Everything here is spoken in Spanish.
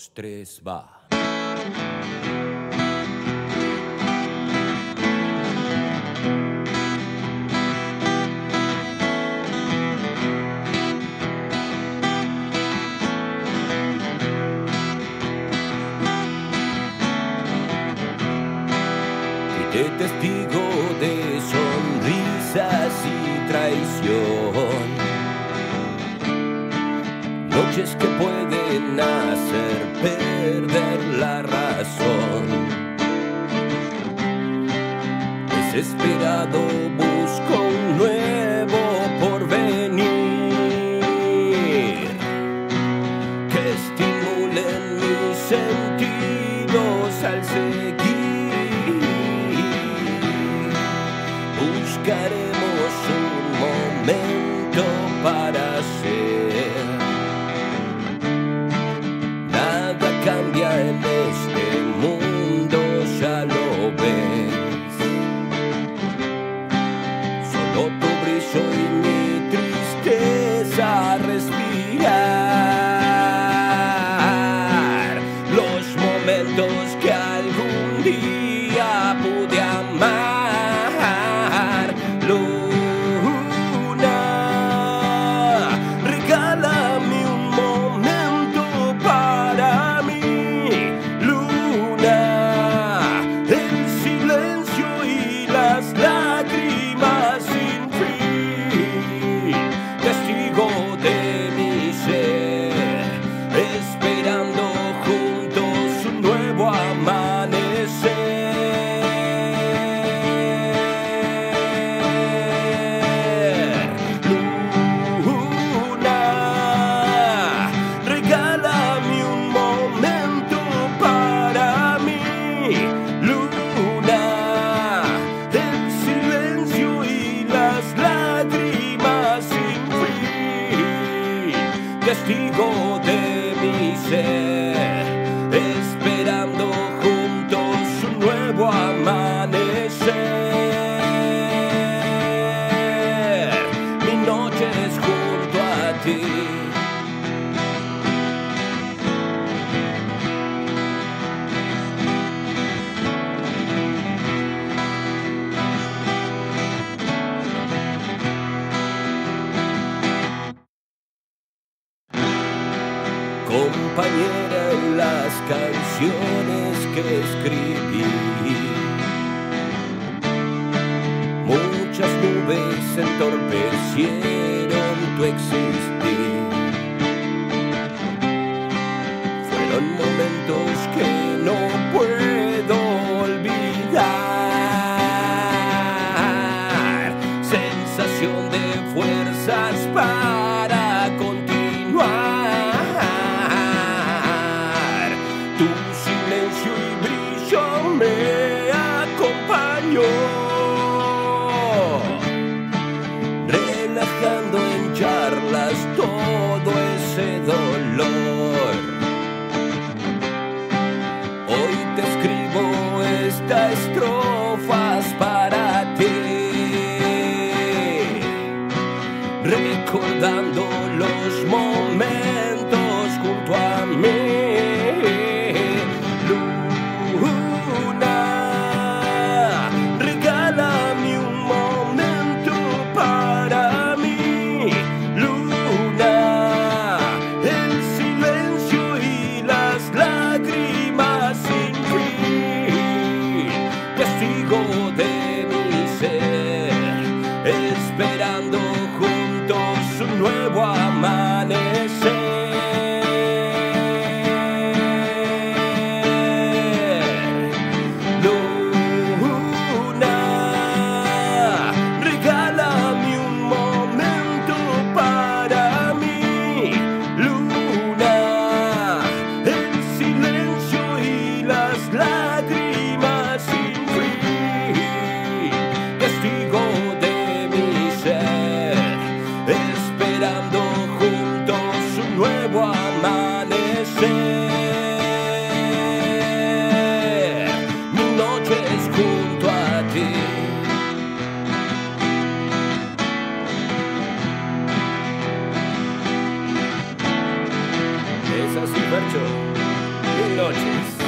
dos, tres, va. De testigo de sonrisas y traición, noches que pueden hacer perder la razón. Desesperado busco un nuevo porvenir que estimulen mis sentidos al seguir. Buscaremos un momento para ser. Nada cambia en este mundo, ya lo ves. Solo tu brillo y mi tristeza respirar. Los momentos que algún día pude amar. Testigo de mi ser, esperando juntos un nuevo amanecer. Mi noche es junto a ti. Compañera en las canciones que escribí, muchas nubes entorpecieron tu existir. Fueron momentos que no puedo olvidar, sensación de fuerzas para continuar. Relajando en charlas todo ese dolor. Hoy te escribo estas estrofas para ti, recordando los momentos junto a mí. Esperando juntos un nuevo amanecer. Luna, regálame un momento para mí. Luna, el silencio y las lágrimas sin fin. Testigo de esperando juntos un nuevo amanecer. Mi noche es junto a ti. Es así, Percho. noches.